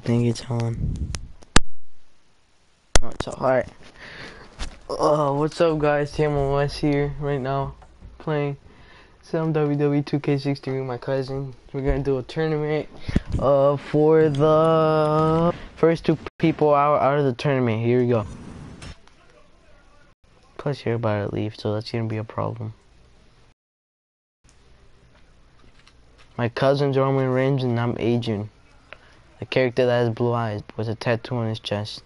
think it's on. Oh, it's alright. What's up, guys? Tamil West here right now, playing some WWE 2K63 with my cousin. We're gonna do a tournament for the first two people out of the tournament. Here we go. Plus, you're about to leave, so that's gonna be a problem. My cousin's Roman Reigns and I'm Adrian, the character that has blue eyes with a tattoo on his chest.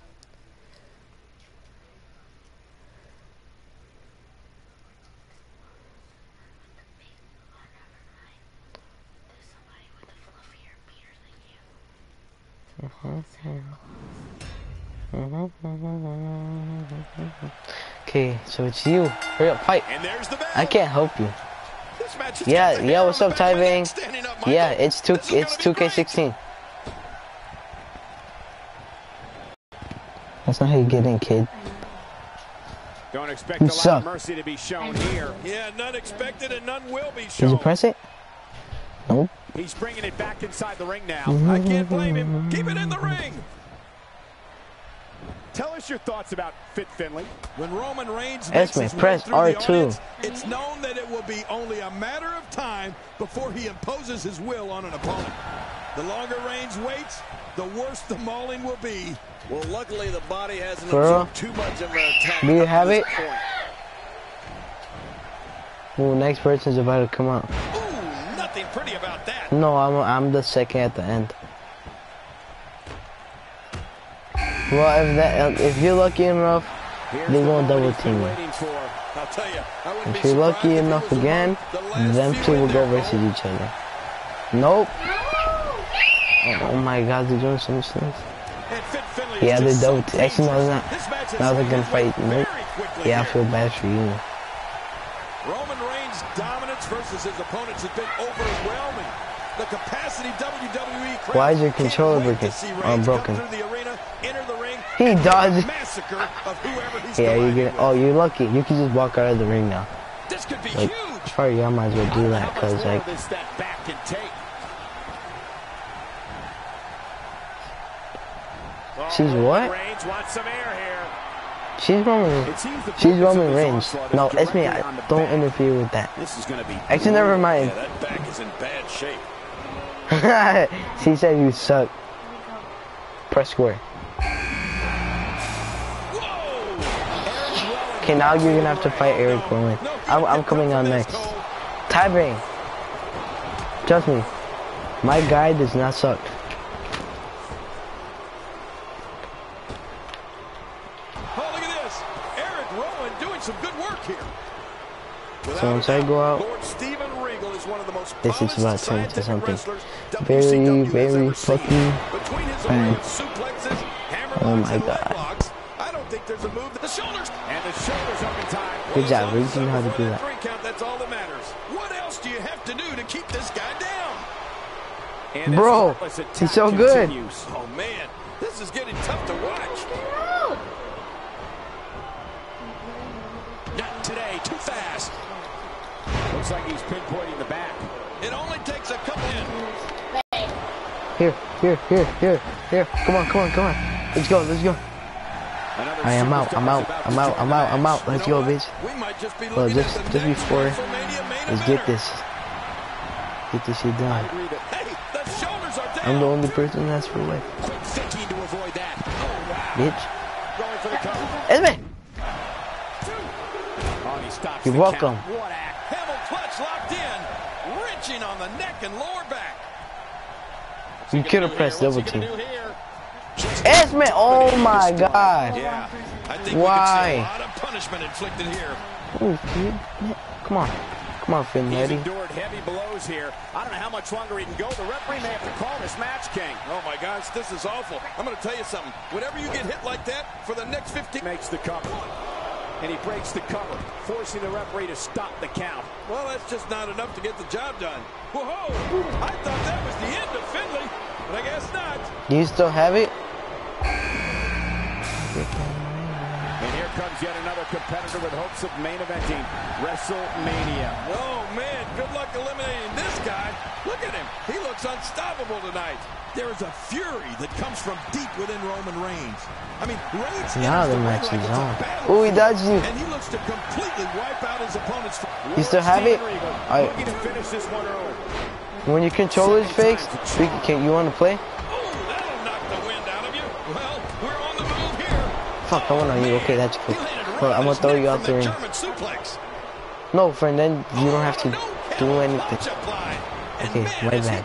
Okay, so it's you. Hurry up, fight. I can't help you. Yeah, what's up, Ty Bang? Yeah, it's 2K16. That's not how you get in, kid. Don't expect a lot of mercy to be shown here. Yeah, none expected and none will be Did shown. you press it? Nope. He's bringing it back inside the ring now. I can't blame him. Keep it in the ring. Tell us your thoughts about Fit Finlay. When Roman Reigns press R2. Audience, it's known that it will be only a matter of time before he imposes his will on an opponent. The longer Reigns waits, the worse the mauling will be. Well, luckily the body hasn't absorbed too much of an attack. Do you have it? Well, next person's about to come out. Ooh, nothing pretty about that. No, I'm the second at the end. Well, if you're lucky enough, they won't double team you. If you're lucky enough again, them two will go versus each other. Nope. Oh my God, they're doing so much things. Yeah, they're double team. Actually, no, it's not. Now they're gonna fight. Nope. Yeah, I feel bad for you. Roman Reigns' dominance versus his opponents has been overwhelming. The capacity WWE crowd. Why is your controller broken? He dodged. Yeah, you get. Oh, you're lucky. You can just walk out of the ring now. This could be huge. Probably I might as well do that, cause like. She's what? She's Roman Reigns. No, it's me. Don't interfere with that. Actually, never mind. Yeah, that back is in bad shape. She said you suck. Press square. Okay, now you're gonna have to fight Eric Rowan. I'm coming on next. Ty Bang. Trust me, my guy does not suck. Oh, look at this. Eric Rowan doing some good work here. So once I go out, this is about to turn into something very, very fucking bad. Oh my God. Good job, Rick. You know how to do that. That's all that matters. What else do you have to do to keep this guy down? Bro, he's so good. Oh man, this is getting tough to watch. Not today, too fast. Looks like he's pinpointing the back. It only takes a couple in. Here. Come on. Let's go. I am out. Let's go, bitch. Well, just before, let's get this shit done. I'm the only person that's for life. Bitch. Esme! You're welcome. Hamel clutch locked in, wrenching on the neck and lower back. You could have pressed double team. Esme! Oh my God! Yeah, I think why? we could see a lot of punishment inflicted here. Oh, kid. Come on, Finlay. He's endured heavy blows here. I don't know how much longer he can go. The referee may have to call this match, King. Oh my gosh, this is awful. I'm going to tell you something. Whenever you get hit like that, for the next 15 makes the cover. And he breaks the cover, forcing the referee to stop the count. Well, that's just not enough to get the job done. Whoa! I thought that was the end of Finlay, but I guess not. Do you still have it? And here comes yet another competitor with hopes of main eventing WrestleMania. Oh, man, good luck eliminating this guy. Look at him. He looks unstoppable tonight. There is a fury that comes from deep within Roman Reigns. I mean, Reigns now the match is on. Oh, he dodged you. And he looks to completely wipe out his opponent's. You still have it? Looking to finish this one early. When your controller's fixed, you want to play? Oh, that'll knock the wind out of you. Well, we're on the move here. Fuck, I went on you. Okay, that's cool. Well, I'm gonna throw you out the ring. No, friend, then you don't have to do anything. Okay, my bad.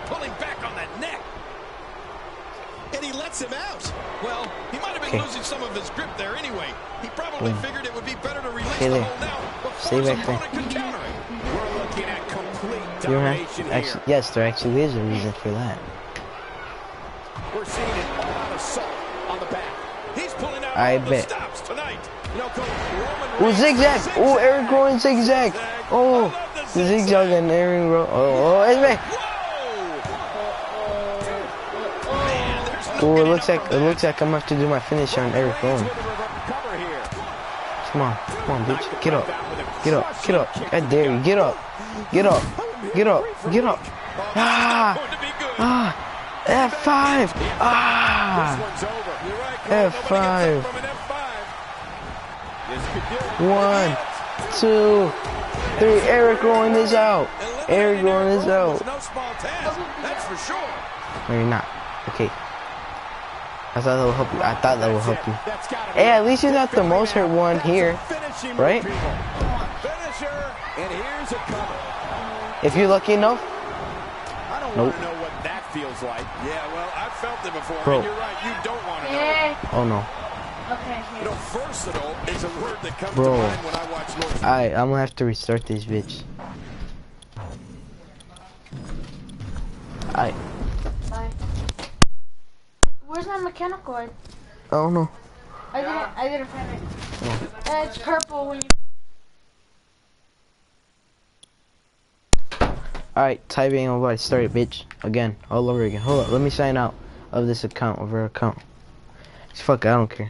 And he lets him out. Well, he might have been losing some of his grip there anyway. He probably figured it would be better to release the hold now before his opponent could counter it. We're looking at complete You don't domination have, actually, yes, there actually is a reason for that. We're seeing an all-out assault on the back. He's pulling out I all the bet. stops tonight. You know, Coach, Oh, zigzag! Oh, Eric Rowan zigzag! Oh, the zigzag and Eric Rowan. Oh, it's me! Oh, it looks like I'm gonna have to do my finish on Eric Rowan. Come on, bitch, get up, I dare you, get up. F5, F5. 1, 2, 3. Eric Rowan is out. No small task, that's for sure. No, you're not. Okay. I thought that would help you. Hey, at least you're not the most hurt one here, right? And here's a cover. If you're lucky enough. I don't want to know what that feels like. Yeah, well, I've felt it before. Bro. And you're right, you don't want to know. Oh no. Okay. You know, versatile is a word that comes Bro. to mind when I watch Lord. Alright, I'm gonna have to restart this bitch. Alright. Bye. Where's my mechanical cord? I don't know. I didn't find it. Oh. It's purple when you. Alright, typing over. I started, bitch. Again, all over again. Hold up, let me sign out of this account, of her account. Fuck it, I don't care.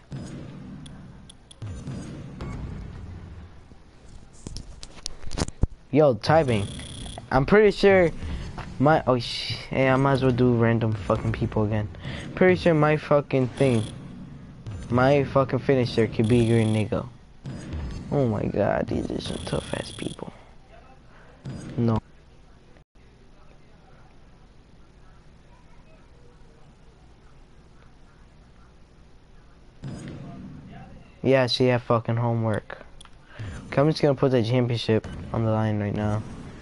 Yo, typing. I'm pretty sure my hey, I might as well do random fucking people again. Pretty sure my fucking thing, my fucking finisher could be Green Nigga. Oh my god, these are some tough ass people. No. Yeah, she had fucking homework. Okay, I'm just gonna put the championship on the line right now.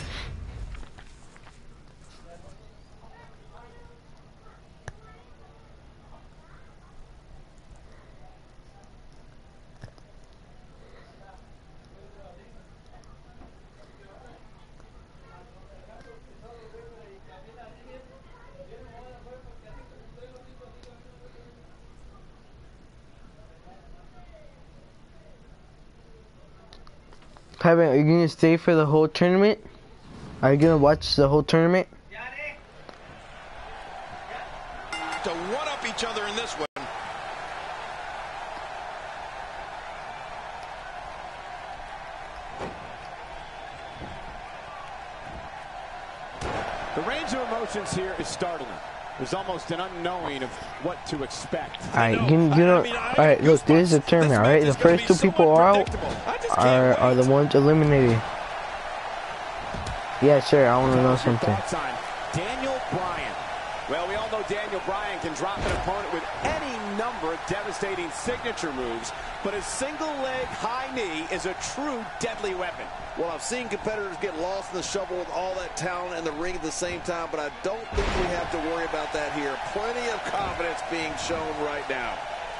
Piper, are you gonna stay for the whole tournament? Are you gonna watch the whole tournament? To one up each other in this one. The range of emotions here is startling. There's almost an unknowing of what to expect. Alright, alright, look, this is a tournament, alright? The first two people are out are the ones eliminated. Yeah, sure, I wanna know something. Daniel Bryan. Well, we all know Daniel Bryan can drop an opponent with any number of devastating signature moves, but his single leg high knee is a true deadly weapon. Well, I've seen competitors get lost in the shuffle with all that talent in the ring at the same time, but I don't think we have to worry about that here. Plenty of confidence being shown right now.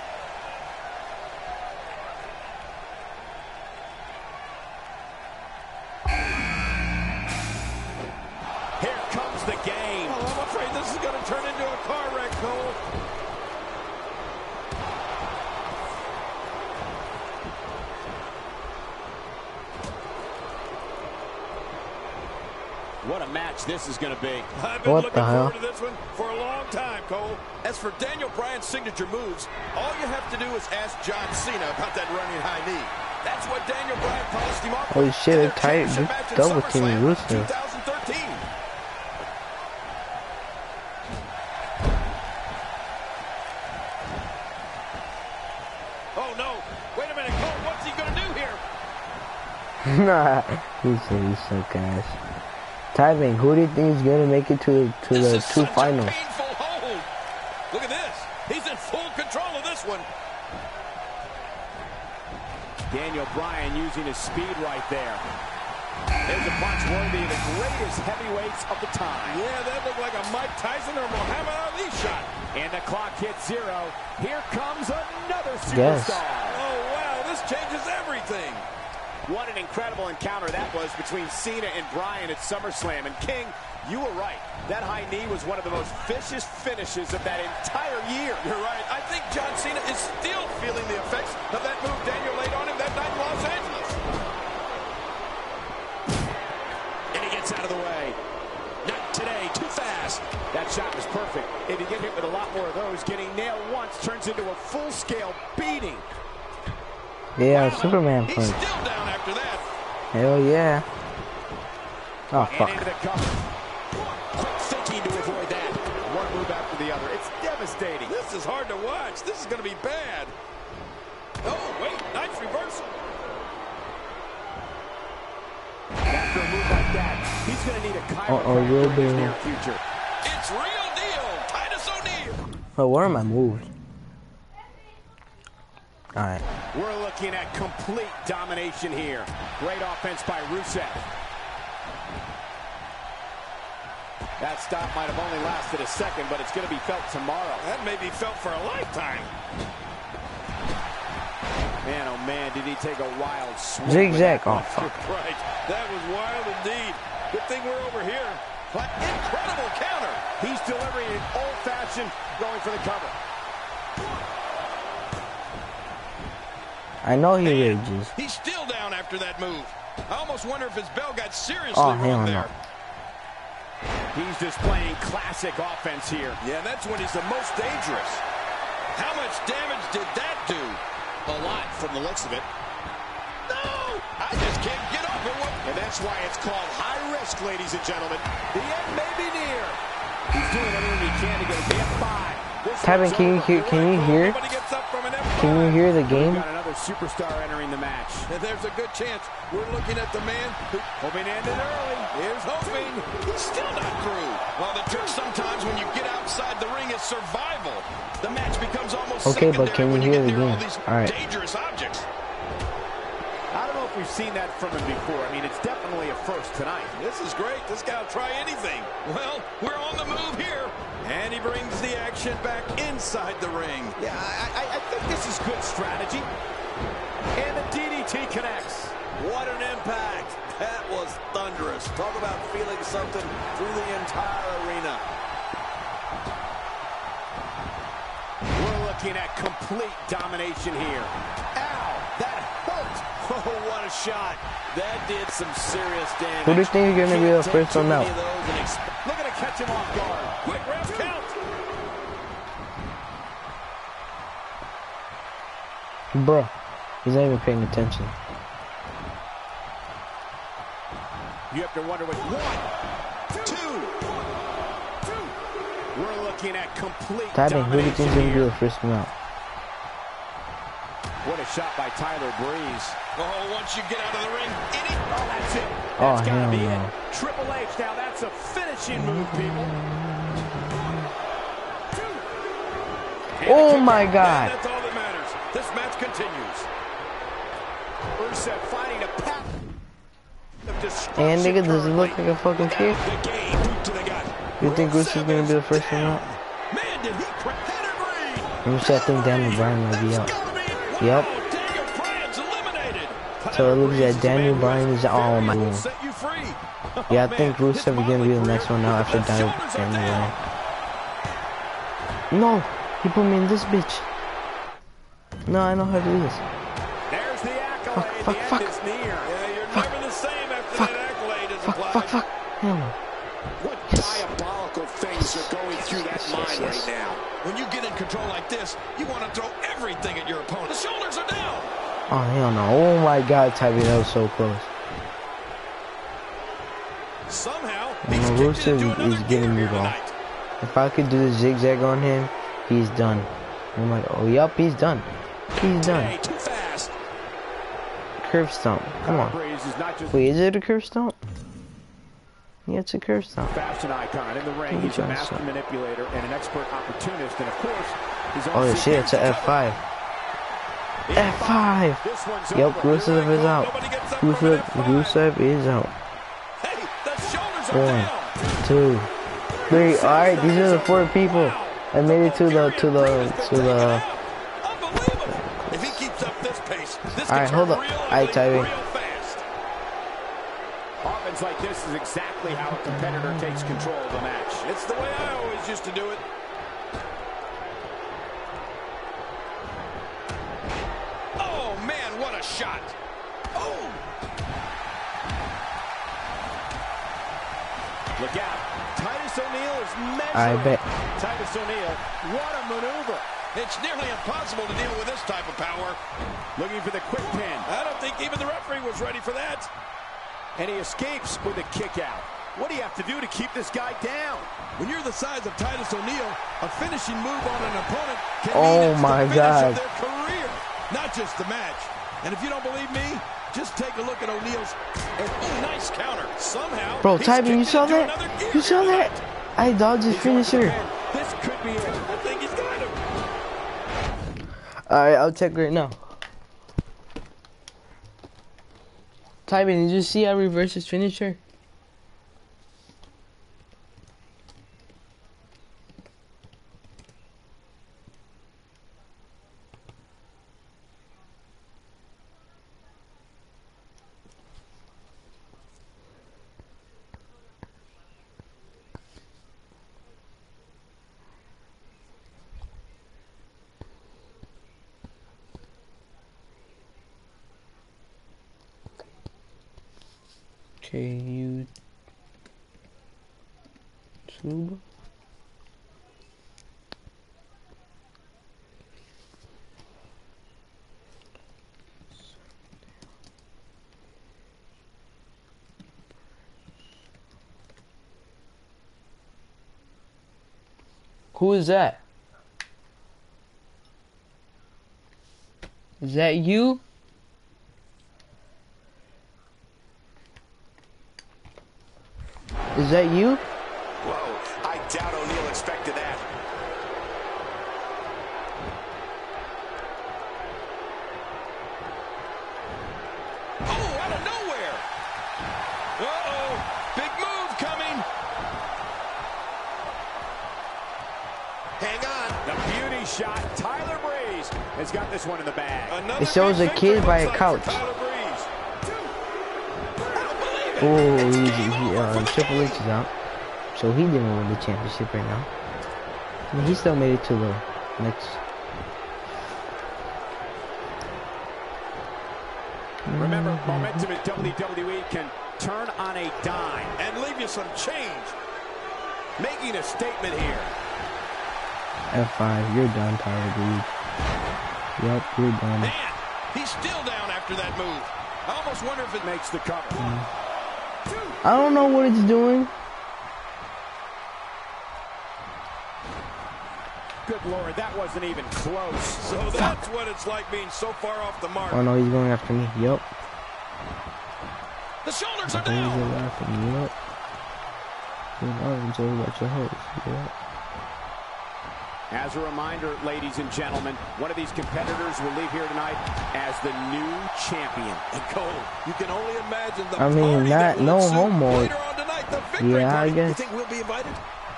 Here comes the game. Oh, I'm afraid this is going to turn into a car wreck, Cole. What a match this is going to be. I've been What looking the hell? forward to this one for a long time, Cole. As for Daniel Bryan's signature moves, all you have to do is ask John Cena about that running high knee. That's what Daniel Bryan polished him off. Holy shit, they're tight. They're double teaming Rusev. 2013. Oh no! Wait a minute, Cole. What's he gonna do here? Nah, he's so cash. Tyving, who do you think is gonna make it to the two finals? Painful hold. Look at this. He's in full control of this one. Daniel Bryan using his speed right there. There's a punch worthy of the greatest heavyweights of the time. Yeah, that looked like a Mike Tyson or Muhammad Ali shot. And the clock hits 0. Here comes another Yes. superstar. Oh, wow, this changes everything. What an incredible encounter that was between Cena and Bryan at SummerSlam. And King, you were right. That high knee was one of the most vicious finishes of that entire year. You're right. I think John Cena is still feeling the effects of that move Daniel laid on him that night in Los Angeles. And he gets out of the way. Not today. Too fast. That shot was perfect. If you get hit with a lot more of those, getting nailed once turns into a full-scale beating. Yeah, Superman He's punch. still down after that. Hell yeah. Oh, And fuck. into the cover. Quick thinking to avoid that. One move after the other. It's devastating. This is hard to watch. This is going to be bad. Oh, wait. Nice reversal. After a move like that, he's going to need a real chiropractor in his deal. near future. It's real deal. Titus O'Neil. Oh, what are my moves? Alright. We're looking at complete domination here. Great offense by Rusev. That stop might have only lasted a second, but it's going to be felt tomorrow. That may be felt for a lifetime. Man, oh man, did he take a wild swing. Zigzag. Oh, fuck. Right. That was wild indeed. Good thing we're over here. But incredible counter. He's delivering an old-fashioned, going for the cover. I know he Man, rages. he's still down after that move. I almost wonder if his bell got seriously Oh, hell wrong no. there. He's displaying classic offense here. Yeah, that's when he's the most dangerous. How much damage did that do? A lot from the looks of it. No! I just can't get over what... And that's why it's called high risk, ladies and gentlemen. The end may be near. He's doing everything he can to get a F5. Tyvin, can you hear? Nobody gets up from an F5. Can you hear the We've game? got another superstar entering the match. And there's a good chance we're looking at the man who... Hoping to end it early. Here's hoping. He's still not through. Well, the trick sometimes when you get outside the ring is survival. The match becomes almost Okay, but secondary can you when hear the get near all game? these All right. dangerous objects. I don't know if we've seen that from him before. I mean, it's definitely a first tonight. This is great. This guy will try anything. Well, we're on the move here. And he brings the action back inside the ring. Yeah, I think this is good strategy. And the DDT connects. What an impact. That was thunderous. Talk about feeling something through the entire arena. We're looking at complete domination here. Ow, that hurt. Oh, what a shot. That did some serious damage. Who do you think is going to be the Can't first take one too out? many of those and Looking to catch him off guard. Quick ref count. Bruh, he's not even paying attention. You have to wonder what... 1, 2. We're looking at complete Tyvin, who do you think is going to be here. the first one out? What a shot by Tyler Breeze. Oh, once you get out of the ring, Oh, that's it. Oh, That's gotta hell be no. it. Triple H, now that's a finishing move, people. Oh my God! that's all that matters. This match continues. Rusev finding a path of destruction. And nigga, does it currently. look like a fucking kid? The game, boot to the gut. You think Rusev's gonna be the first one out? Man, did he crack pedigree? Let me see, I think Daniel Bryan might be out. Yep. Daniel Bryan's eliminated. So it looks like Daniel Bryan is oh my Will god. set you free. Yeah, I think Rusev is gonna be the next one out after Daniel Bryan. No, he put me in this bitch. No, I know how to do this. There's the accolade. Fuck, the fuck, end is near. Yeah, you're Fuck. never the same after Fuck. that accolade is Fuck, applied. fuck, fuck. Hell no. What diabolical things are going through that mind right now? When you get in control like this, you want to throw everything at your opponent. The shoulders are down. Oh, hell no. Oh my God, Tybee, that was so close. Somehow, Rusev is giving me ball. If I could do the zigzag on him, he's done. I'm like, oh, yup, he's done. He's done. Too fast. Curve stomp. Come on. Wait, is it a curve stomp? Yeah, it's a curve stomp. Fashion icon in the ring. He's a master manipulator and an expert opportunist. And of course, his own oh shit, it's a F5. F5! Yep, Rusev is out. Rusev is out. 1, 2, 3. Alright, these are the 4 people. I made it to the If he keeps up this pace, this alright, hold up. Alright, Tybee. Offense like this is exactly how a competitor takes control of the match. It's the way I always used to do it. Oh man, what a shot. Oh! Look out. Titus O'Neil is measuring. I bet. Titus O'Neil, what a maneuver. It's nearly impossible to deal with this type of power. Looking for the quick pin. I don't think even the referee was ready for that. And he escapes with a kick out. What do you have to do to keep this guy down? When you're the size of Titus O'Neil, a finishing move on an opponent can oh mean my it's the God. finish of their career, not just the match. And if you don't believe me, just take a look at O'Neil's nice counter. Somehow, bro, Tybee, you saw that? You saw that? I dodged his finisher. This could be it. I think he's got him. Alright, I'll check right now. Tybee, did you see I reversed his finisher? YouTube. Who is that? Is that you? Is that you? Whoa, I doubt O'Neil expected that. Oh, out of nowhere. Uh-oh, big move coming. Hang on. The beauty shot. Tyler Breeze has got this one in the bag. It shows a kid by a couch. Oh, Triple H is out, so he didn't win the championship right now. I mean, he still made it to the next. Remember, momentum in WWE can turn on a dime and leave you some change. Making a statement here. F5, you're done, Tyler Breeze. Yep, you're done. Man, he's still down after that move. I almost wonder if it makes the cover. I don't know what it's doing. Good Lord, that wasn't even close. So that's what it's like being so far off the mark. Oh no, he's going after me. Yep. The shoulders are He's down. going after me. Yep. Enjoy about your host. Yep. As a reminder, ladies and gentlemen, one of these competitors will leave here tonight as the new champion. And Cole, you can only imagine the I mean, not no homo. later on tonight, the victory Yeah, party. I guess. You think we'll be invited?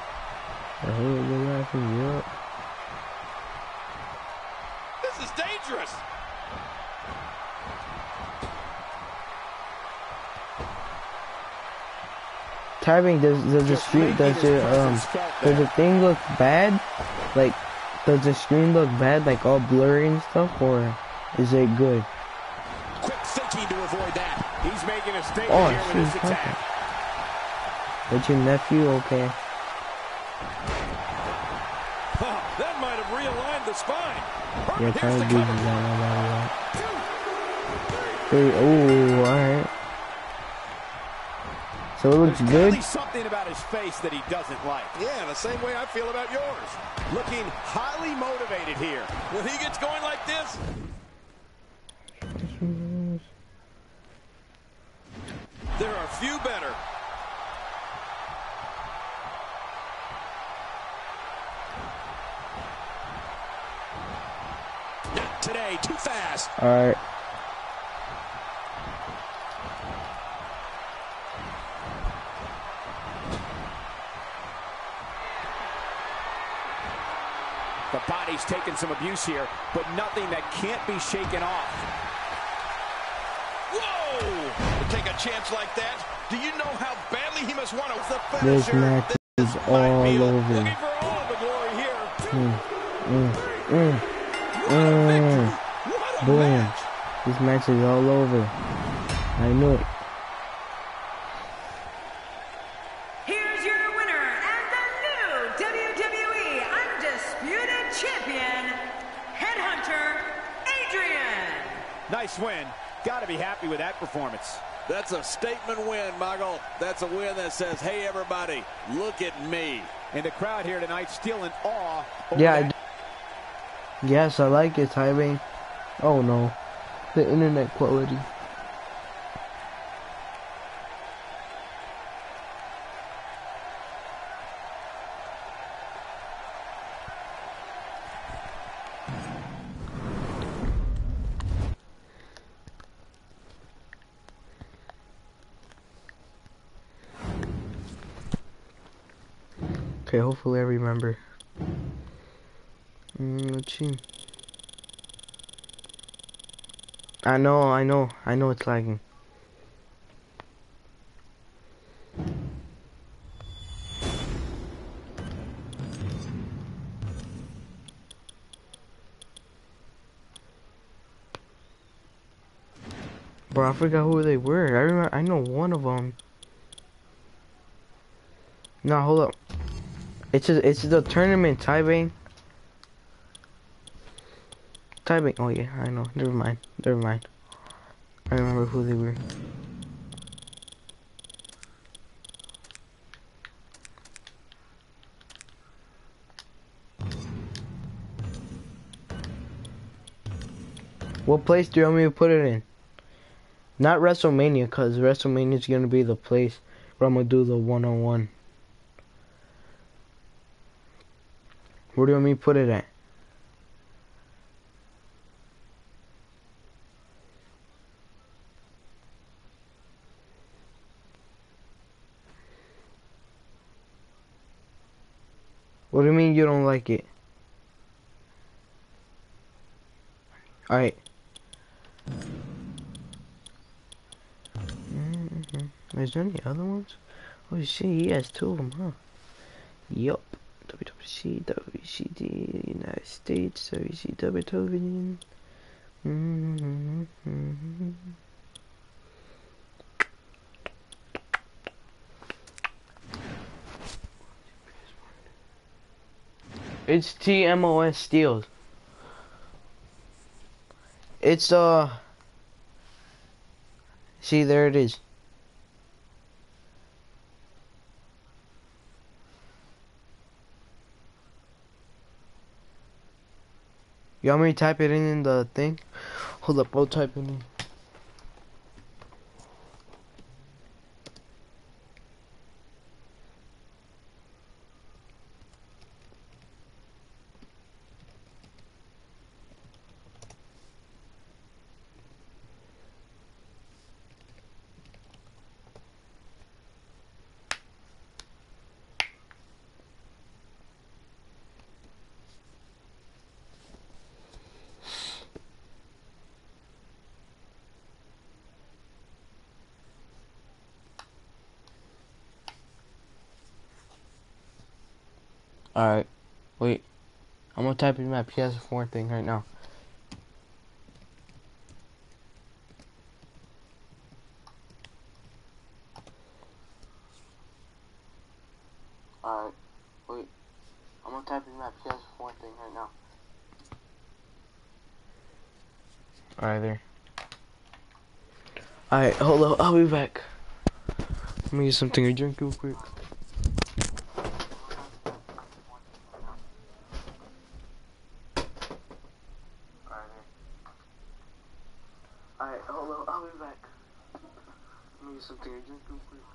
Yep. This is dangerous. Tybee, does the thing look bad? Like, does the screen look bad, like all blurry and stuff, or is it good? Quick thinking to avoid that. He's making a statement Oh, here with this attack. But your nephew, okay? That might have realigned the spine. Yeah, Here's Tyler the Breeze cover. is out about that. Oh, alright. So it looks good. Something about his face that he doesn't like. Yeah, the same way I feel about yours. Looking highly motivated here. When he gets going like this, there are few better. Not today, too fast. Alright. The body's taking some abuse here, but nothing that can't be shaken off. Whoa! To take a chance like that, do you know how badly he must want to the This finisher? match is all over. Looking for all the glory here. What a Boom. match. This match is all over. I knew it. Here's your winner and the new WWE Undisputed Champion, Headhunter Adrian. Nice win. Got to be happy with that performance. That's a statement win, Michael. That's a win that says, hey, everybody, look at me. And the crowd here tonight still in awe. Over Yeah. that. Yes, I like it, Tyrone. Oh no. The internet quality. Okay, hopefully I remember. Let's see. I know it's lagging. Bro, I forgot who they were. I know one of them. No, hold up. It's the tournament, Tybing. Tybing. Oh yeah, I know. Never mind. I remember who they were. What place do you want me to put it in? Not WrestleMania, cause WrestleMania is gonna be the place where I'm gonna do the one-on-one. Where do you want me to put it at? What do you mean you don't like it? Alright. Is there any other ones? Oh shit, he has two of them, huh? Yup. WWC, WCD, United States, WCW television. It's TMOS Steels. It's see, there it is. You want me to type it in the thing? Hold up, I'll type it in. Alright, wait. I'm gonna type in my PS4 thing right now. Alright, wait. I'm gonna type in my PS4 thing right now. Alright, there. Alright, hold on, I'll be back. Let me get something to drink real quick. Alright, hold on, I'll be back. Let me get something to drink real quick.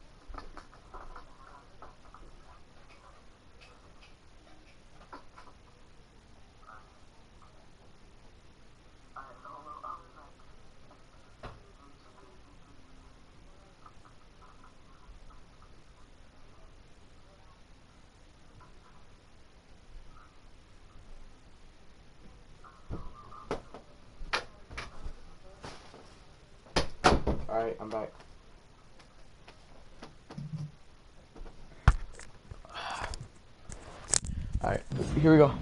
Alright, I'm back. Alright, here we go.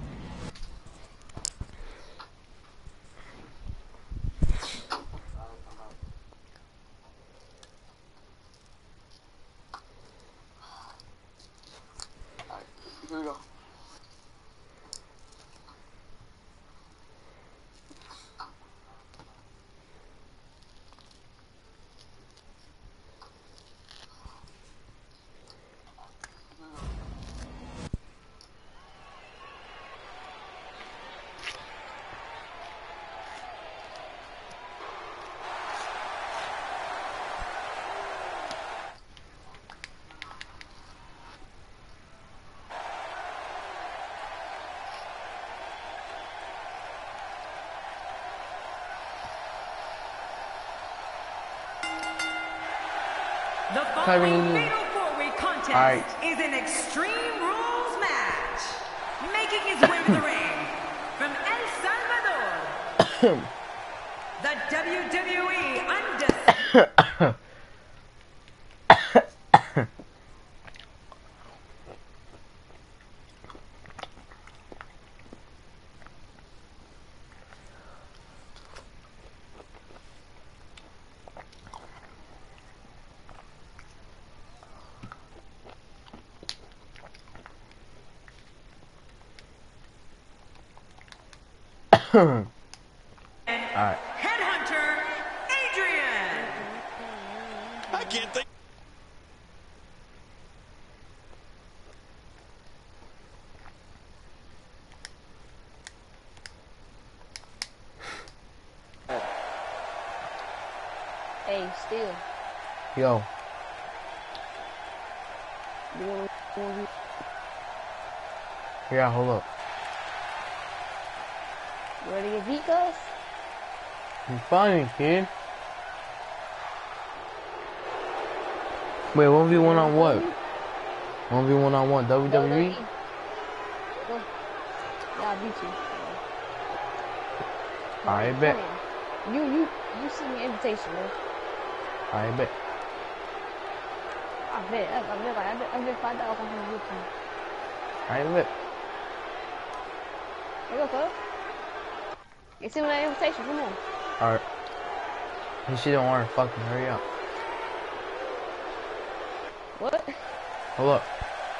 Here we go. The following fatal four-way contest is an Extreme Rules match. Making his way to the ring from El Salvador, the WWE Undisputed. Alright. Headhunter Adrian. I can't think. Hey, still. Yo. Yeah, hold up. You ready to get beat, cuz? I'm funny, kid. Wait, 1v1 on what? 1v1 on what? WWE? Go. Yeah, I beat you. I bet. You send me an invitation, bro. I bet. I bet $5 on him with you. I bet. Here you go, cuz. You send me that invitation, come on. Alright. You shit don't want to fucking hurry up. What? Hold up.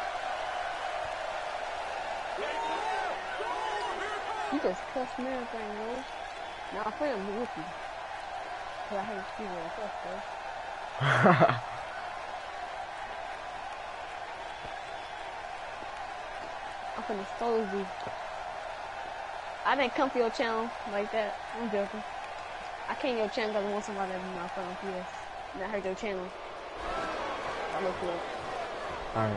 You just cussed me everything, bro. Now I'm afraid I'm with you. Cause I hate you when I cuss, bro. I'm finna expose you. I didn't come to your channel like that. I'm joking. I came to your channel because I want somebody to be my friend on PS. And I heard your channel. I looked it up. Alright.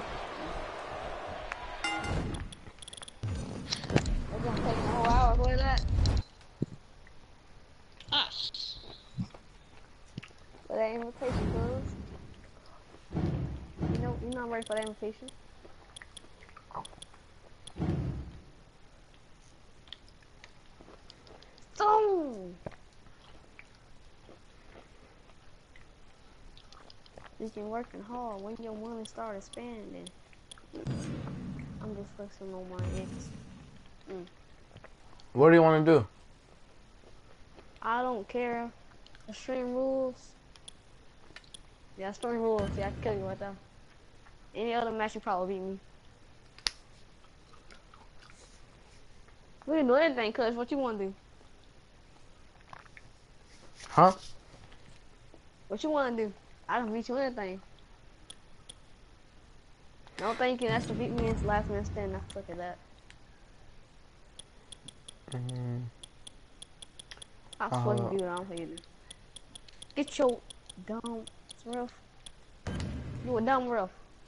It's gonna take a whole hour for that. For that invitation, cuz. You're not ready for that invitation. So you've been working hard. When your money start expanding, I'm just flexing on my ex. What do you want to do? I don't care. Extreme Rules. Yeah, Extreme Rules. Yeah, I can kill you right there. Any other match, you probably beat me. We can do anything, cuz. What you want to do? Huh? What you want to do? I don't beat you anything. No think you can actually beat me into last man standing. I suck at that. I'm supposed to do it. I don't think you do. Get your dumb roof. You a dumb roof.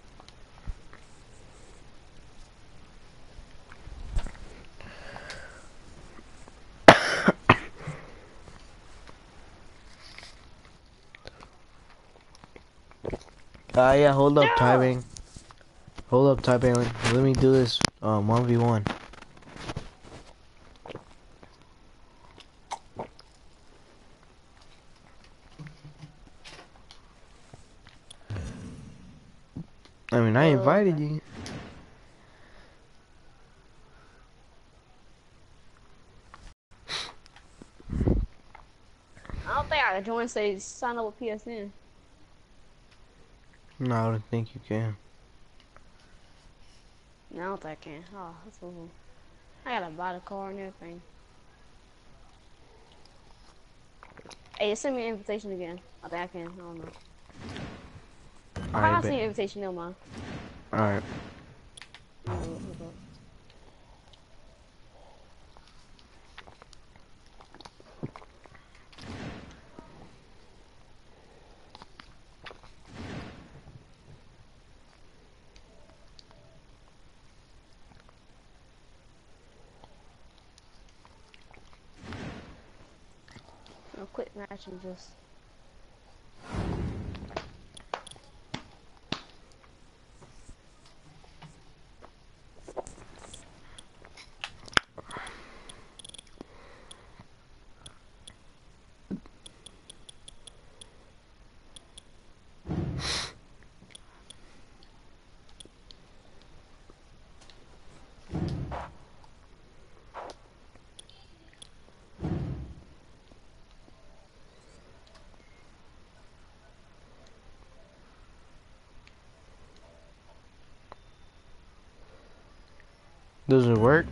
Yeah, hold up, typing. Hold up, typing. Let me do this 1v1. I mean, I invited you. I don't think I can join. Say sign up with PSN. No, I don't think you can. No, I don't think I can. Oh, that's cool. I gotta buy the car and everything. Hey, send me an invitation again. I think I can. I don't know. I'll send you an invitation, no mind. Alright. I'll quit match and just. Does it work?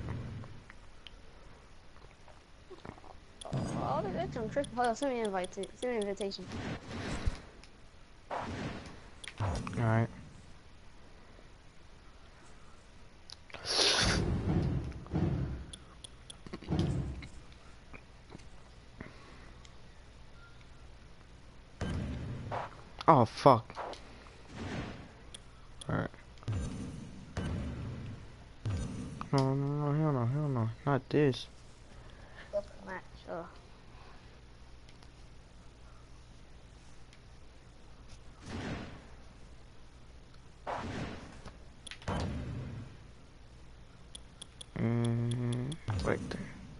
Oh, that's on trick. Hold on, send me an invite. Send me an invitation. Alright. Oh, fuck. Alright. No, hell no. Not this. Match. Right there.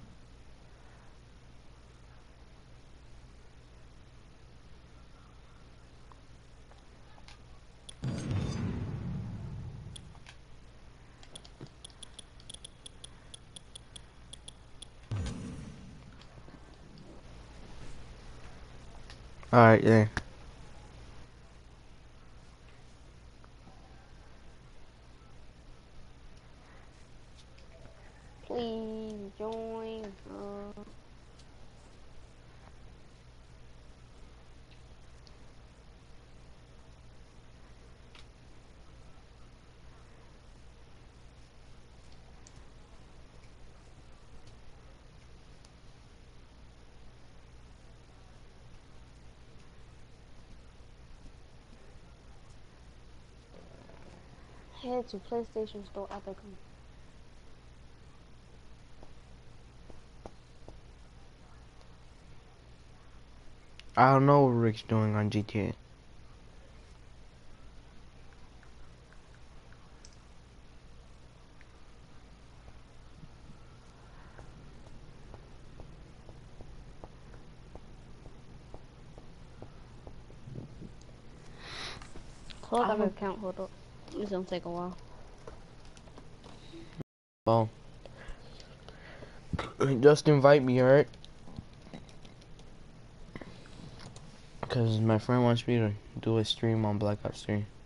Alright, yeah. Please join. Head to PlayStation Store Epic. I don't know what Rick's doing on GTA. Hold up, account. Hold up. It's gonna take a while. Well, just invite me, alright? Because my friend wants me to do a stream on Black Ops 3.